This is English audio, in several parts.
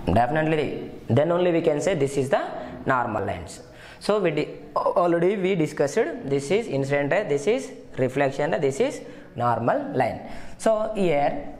Definitely, then only we can say this is the normal lines. So already we discussed this is incident ray, this is reflection ray, this is normal line. So here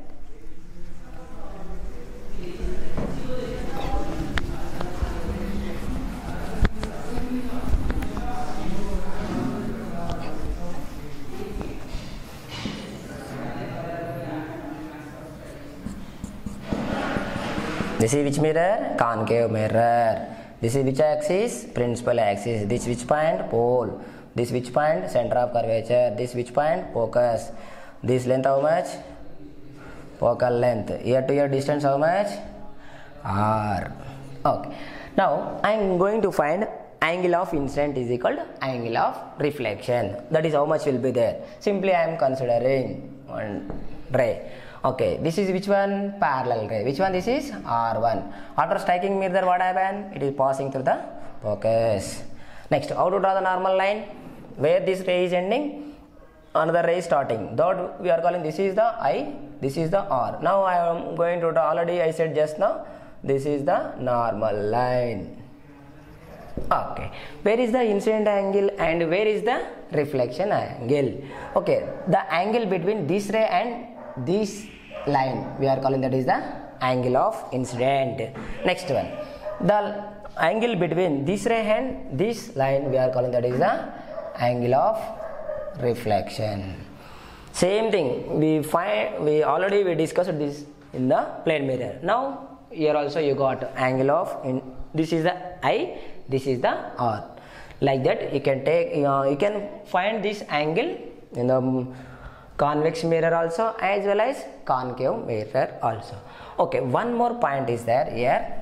this is which mirror? Concave mirror. This is which axis? Principal axis. This which point? Pole. This which point? Center of curvature. This which point? Focus. This length how much? Focal length. Here to here distance how much? R. Okay. Now I am going to find angle of incident is equal to angle of reflection. That is how much will be there. Simply I am considering one ray. Okay, this is which one? Parallel ray. Which one? This is R1. After striking mirror, what happened? It is passing through the focus. Next, how to draw the normal line? Where this ray is ending, another ray is starting. That we are calling this is the I, this is the R. Now I am going to draw, already I said just now, this is the normal line. Okay, where is the incident angle and where is the reflection angle? Okay, the angle between this ray and this line we are calling that is the angle of incident. Next one, the angle between this ray and this line we are calling that is the angle of reflection. Same thing we discussed this in the plane mirror. Now here also you got angle of this is the I, this is the R. Like that you can take you can find this angle in the convex mirror also as well as concave mirror also. Okay, one more point is there here.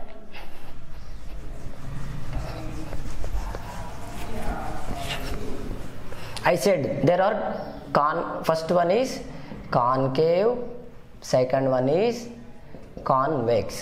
I said there are first one is concave, second one is convex.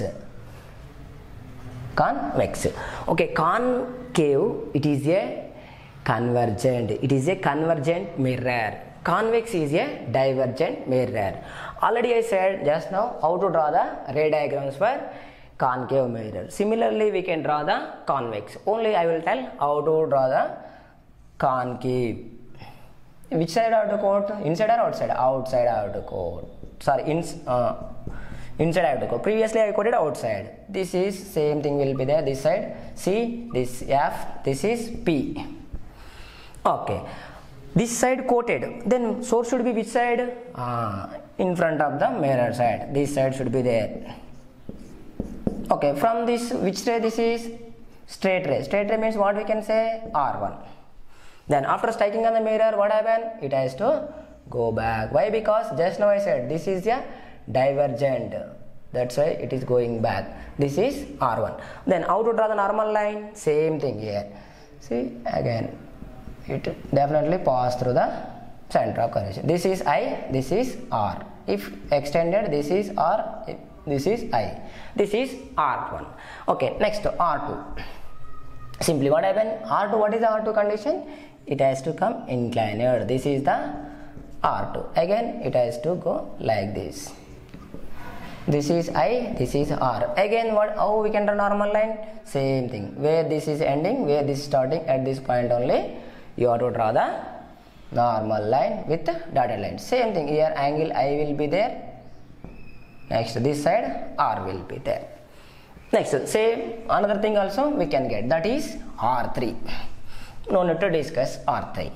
Okay, concave it is a convergent. It is a convergent mirror. Convex is a divergent mirror. Already I said just now how to draw the ray diagrams for concave mirror. Similarly, we can draw the convex. Only I will tell how to draw the concave. Which side I have to quote? Inside or outside? Outside I have to quote. Sorry, inside I have to quote. Previously I quoted outside. This is same thing will be there. This side C, this F, this is P. Okay. This side quoted, then source should be which side? In front of the mirror side. This side should be there. Okay, from this which ray this is? Straight ray. Straight ray means what we can say? R1. Then after striking on the mirror, what happened? It has to go back. Why? Because just now I said this is a divergent. That's why it is going back. This is R1. Then how to draw the normal line? Same thing here. See again. It definitely pass through the center of curvature. This is I, this is R. If extended, this is R, this is I. This is R1. Okay, next R2. Simply what happened? R2, what is the R2 condition? It has to come inclined. This is the R2. Again, it has to go like this. This is I, this is R. Again, how we can draw normal line? Same thing. Where this is ending, where this is starting, at this point only you have to draw the normal line with dotted line. Same thing here, angle I will be there. Next this side R will be there. Next same another thing also we can get, that is R3. No need to discuss R3.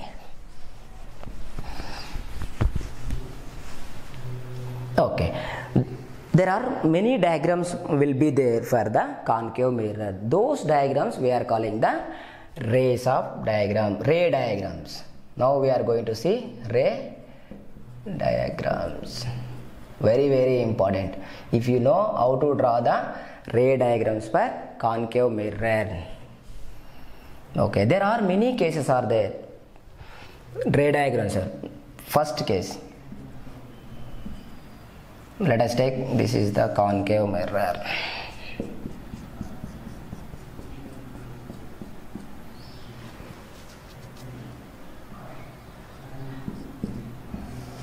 Okay, there are many diagrams will be there for the concave mirror. Those diagrams we are calling the rays of diagram, ray diagrams. Now we are going to see ray diagrams. Very important. If you know how to draw the ray diagrams for concave mirror. Okay, there are many cases are there. Ray diagrams. First case, let us take, this is the concave mirror.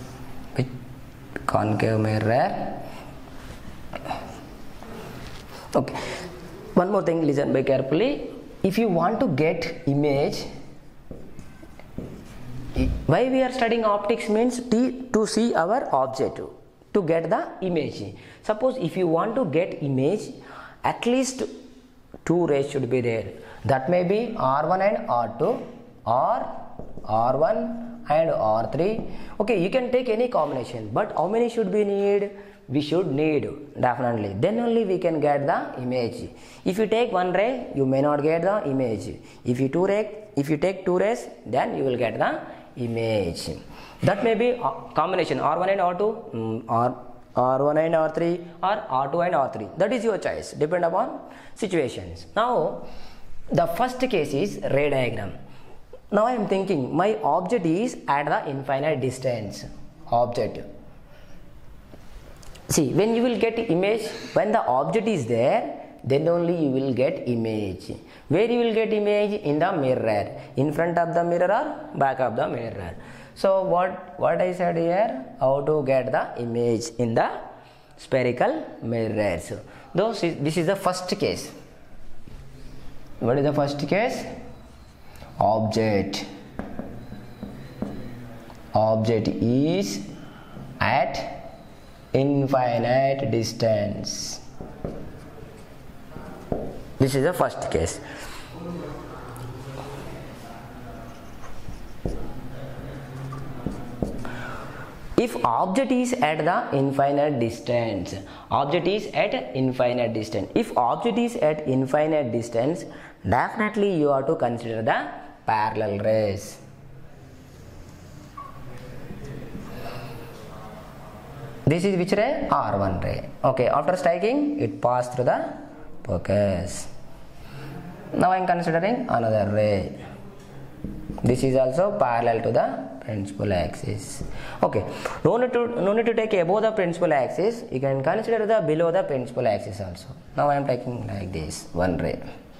Concave mirror. Okay, one more thing, listen very carefully. If you want to get image, why we are studying optics means to see our object, to get the image. Suppose if you want to get image, at least two rays should be there. That may be R1 and R2 or R1 and R3. Okay, you can take any combination, but how many should we need? We should need definitely, then only we can get the image. If you take one ray, you may not get the image. If you take two rays, then you will get the image. That may be a combination R1 and R2, R1 and R3, or R2 and R3. That is your choice, depend upon situations. Now the first case is ray diagram. Now I am thinking my object is at the infinite distance. Object. See, when you will get image, when the object is there, then only you will get image. Where you will get image? In the mirror, in front of the mirror or back of the mirror. So what I said here, how to get the image in the spherical mirrors. This is the first case. What is the first case? Object is at infinite distance. This is the first case. If object is at the infinite distance, if object is at infinite distance, definitely you have to consider the parallel rays. This is which ray? R1 ray. Okay, after striking, it passed through the focus. Now I am considering another ray. This is also parallel to the principal axis. Okay, no need to take above the principal axis. You can consider the below the principal axis also. Now I am taking like this one ray.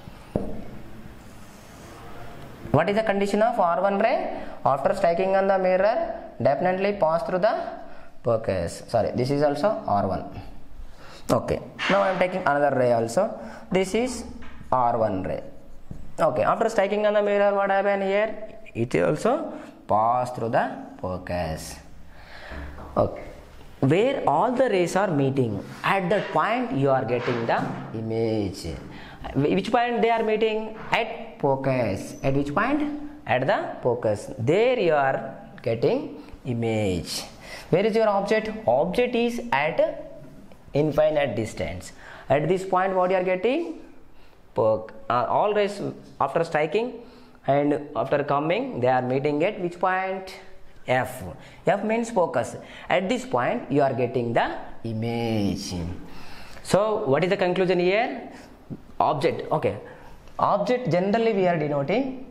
What is the condition of R1 ray? After striking on the mirror, definitely pass through the focus. Sorry, this is also R1. Okay, now I am taking another ray also. This is R1 ray. Okay, after striking on the mirror, what happened here? It also passed through the focus. Okay, where all the rays are meeting, at that point you are getting the image. Which point they are meeting? At focus. At which point? At the focus. There you are getting image. Where is your object? Object is at infinite distance. At this point what you are getting? All rays after striking and after coming, they are meeting at which point? F. F means focus. At this point you are getting the image. So what is the conclusion here? Object. Okay, object generally we are denoting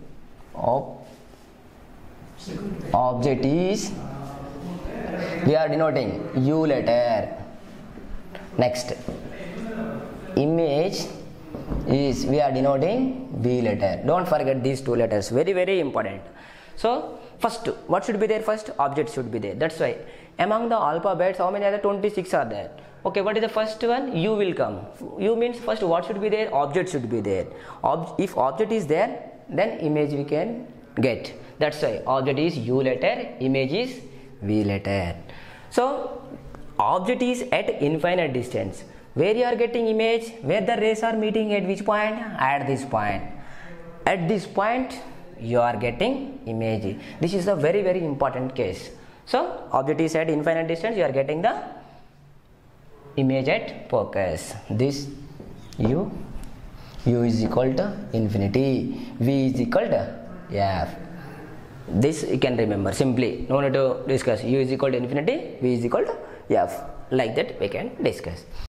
object is, we are denoting U letter. Next, image is, we are denoting V letter. Don't forget these two letters, very very important. So first, what should be there? First, object should be there. That's why among the alphabets, how many are there? 26 are there. Okay, what is the first one? U will come. U means first what should be there? Object should be there. If object is there, then image we can get. That's why object is U letter, image is V letter. So object is at infinite distance. Where you are getting image? Where the rays are meeting at which point? At this point. At this point you are getting image. This is a very very important case. So object is at infinite distance, you are getting the image at focus. This U is equal to infinity, V is equal to F. This you can remember simply, no need to discuss. U is equal to infinity, V is equal to F. Like that we can discuss.